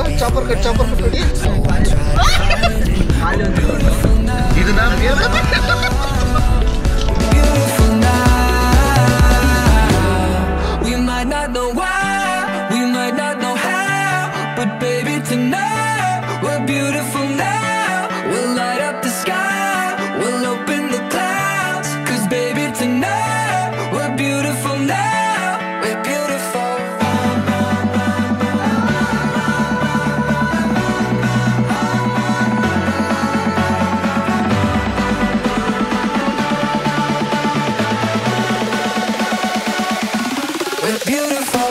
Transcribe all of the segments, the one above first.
chopper cut ಇದು ನಾನು Beautiful now. We might not know why, we might not know how, but baby tonight we're beautiful now. We'll light up the sky, we'll open the clouds, 'cause baby tonight we're beautiful now. We're beautiful. We're beautiful.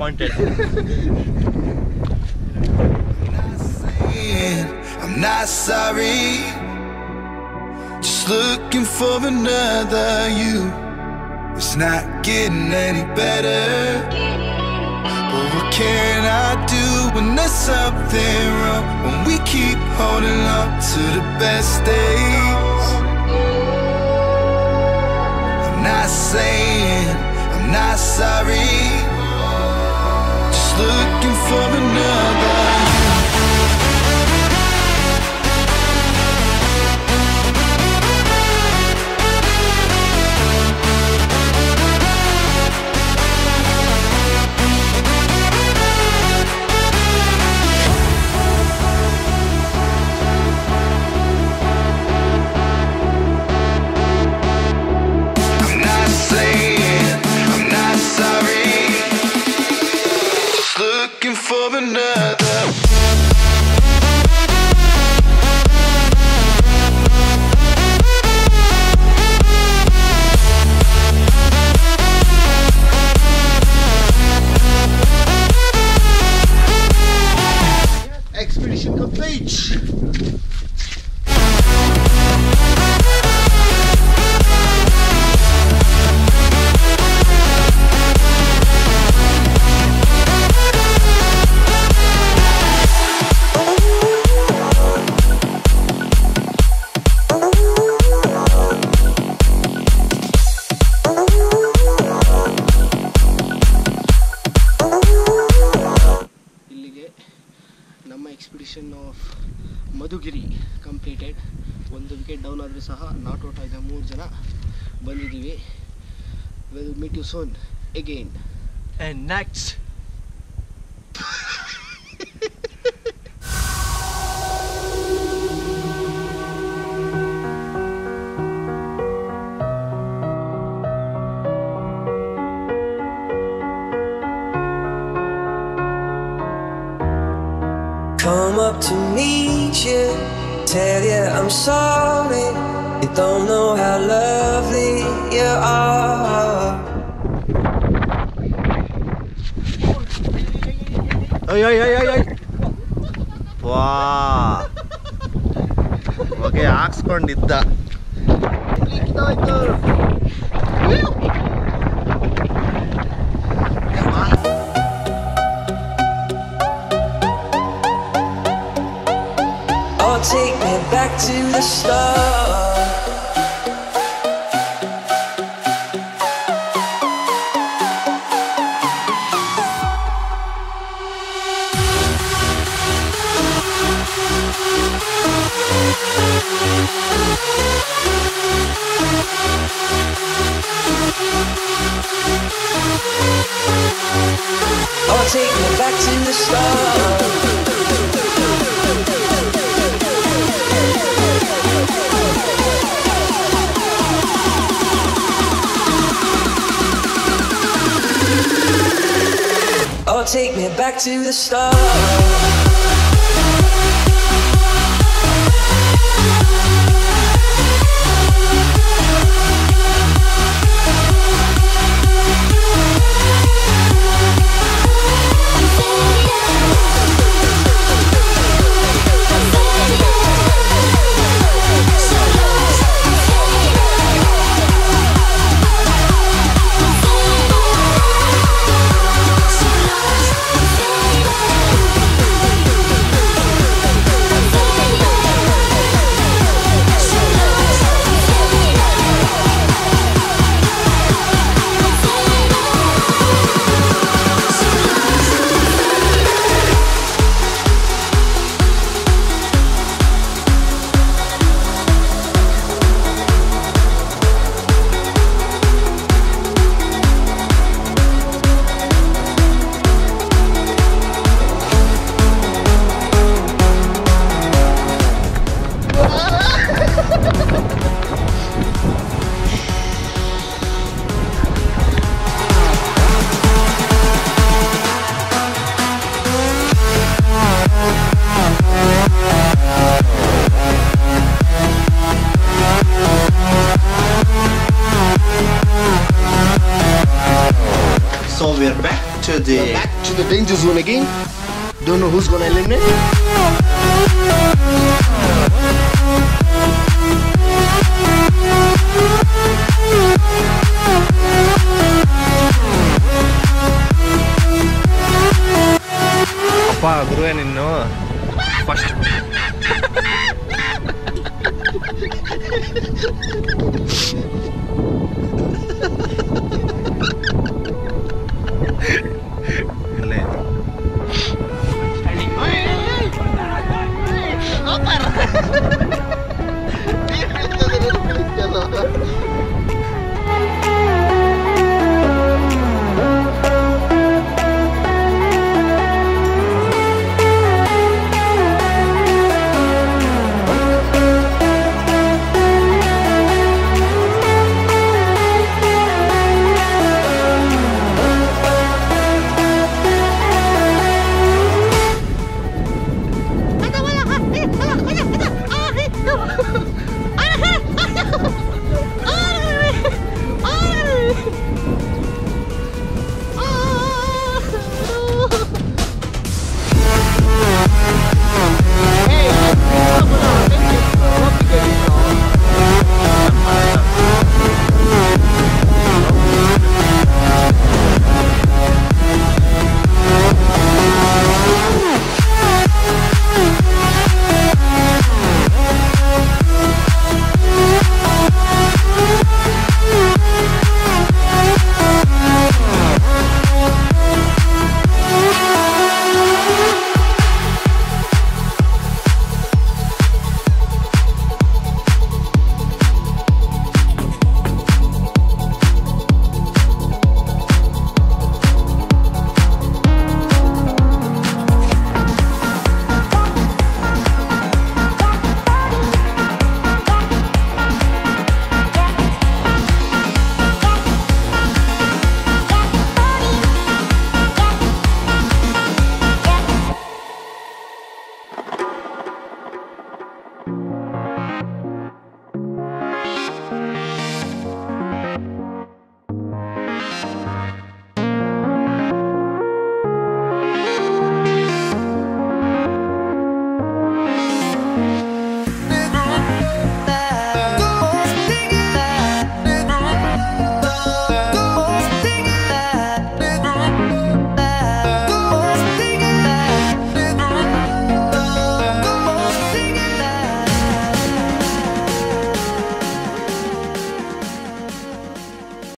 disappointed. I'm not sorry, just looking for another you. It's not getting any better, but what can I do when there's something wrong? When we keep holding on to the best days. I'm not saying I'm not sorry, just looking for another you. Looking for another. Expedition complete. Expedition of Madhugiri completed. One wicket down adru saha not out aida 3 jana bandidivi. We'll meet you soon again. And next come up to meet you, tell you I'm sorry. You don't know how lovely you are. ay wow okay ಹಾಕ್ಸ್ಕೊಂಡಿದ್ದ Take me back to the start. Oh, take me back to the start. Oh, take me back to the start. back to the danger zone again. Don't know who's gonna eliminate. ಅಪ್ಪ ಗುರುವೇ ನಿನ್ನು first ಅಲ್ಲೇ